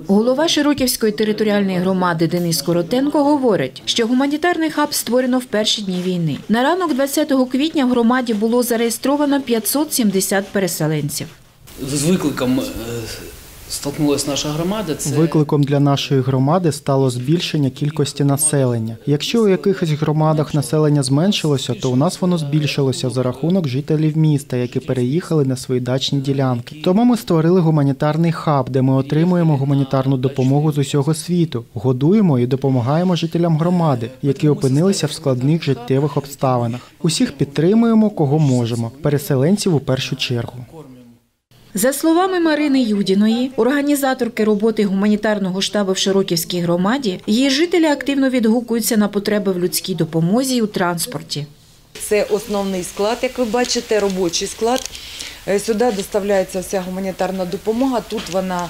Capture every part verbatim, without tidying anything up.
Голова Широківської територіальної громади Денис Коротенко говорить, що гуманітарний хаб створено в перші дні війни. На ранок двадцятого квітня в громаді було зареєстровано п'ятсот сімдесят переселенців. З викликом столкнулася наша громада. Це... Викликом для нашої громади стало збільшення кількості населення. Якщо у якихось громадах населення зменшилося, то у нас воно збільшилося за рахунок жителів міста, які переїхали на свої дачні ділянки. Тому ми створили гуманітарний хаб, де ми отримуємо гуманітарну допомогу з усього світу, годуємо і допомагаємо жителям громади, які опинилися в складних життєвих обставинах. Усіх підтримуємо, кого можемо, переселенців у першу чергу. За словами Марини Юдіної, організаторки роботи гуманітарного штабу в Широківській громаді, її жителі активно відгукуються на потреби в людській допомозі і у транспорті. Це основний склад, як ви бачите, робочий склад. Сюди доставляється вся гуманітарна допомога, тут вона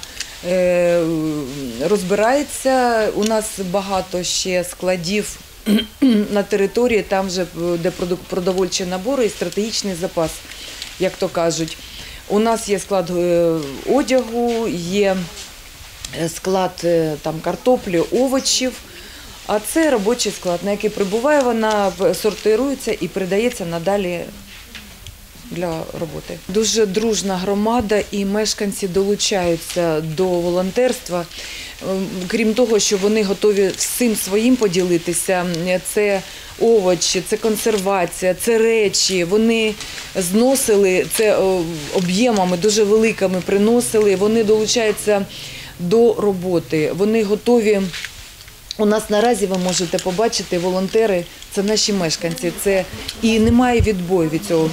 розбирається. У нас багато ще складів на території, там вже де продовольчі набори і стратегічний запас, як то кажуть. У нас є склад одягу, є склад там, картоплі, овочів, а це робочий склад, на який прибуває, вона сортирується і передається надалі для роботи. Дуже дружна громада і мешканці долучаються до волонтерства. Крім того, що вони готові всім своїм поділитися, це овочі, це консервація, це речі. Вони зносили, це об'ємами дуже великими приносили, вони долучаються до роботи, вони готові. У нас наразі ви можете побачити, волонтери – це наші мешканці, це і немає відбою від цього.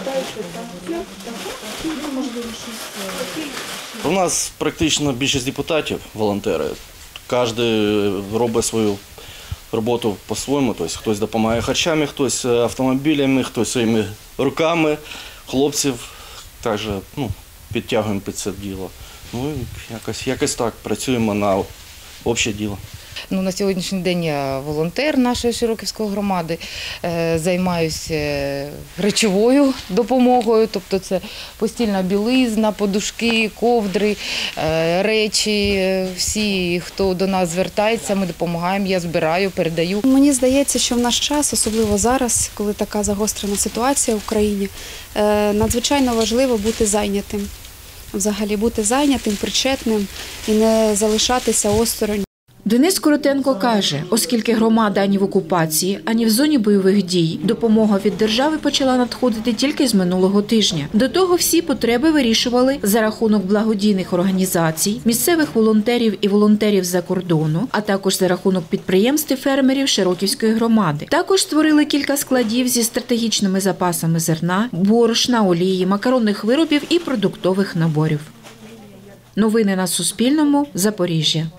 У нас практично більшість депутатів – волонтери. Кожен робить свою роботу по-своєму, тобто хтось допомагає харчами, хтось автомобілями, хтось своїми руками, хлопців також ну, підтягуємо під це діло. Ну, якось, якось так, працюємо на обще діло. Ну, на сьогоднішній день я волонтер нашої Широківської громади, займаюся речовою допомогою, тобто це постільна білизна, подушки, ковдри, речі. Всі, хто до нас звертається, ми допомагаємо, я збираю, передаю. Мені здається, що в наш час, особливо зараз, коли така загострена ситуація в Україні, надзвичайно важливо бути зайнятим. Взагалі бути зайнятим, причетним і не залишатися осторонь. Денис Коротенко каже, оскільки громада ані в окупації, ані в зоні бойових дій, допомога від держави почала надходити тільки з минулого тижня. До того всі потреби вирішували за рахунок благодійних організацій, місцевих волонтерів і волонтерів з-за кордону, а також за рахунок підприємств і фермерів Широківської громади. Також створили кілька складів зі стратегічними запасами зерна, борошна, олії, макаронних виробів і продуктових наборів. Новини на Суспільному. Запоріжжя.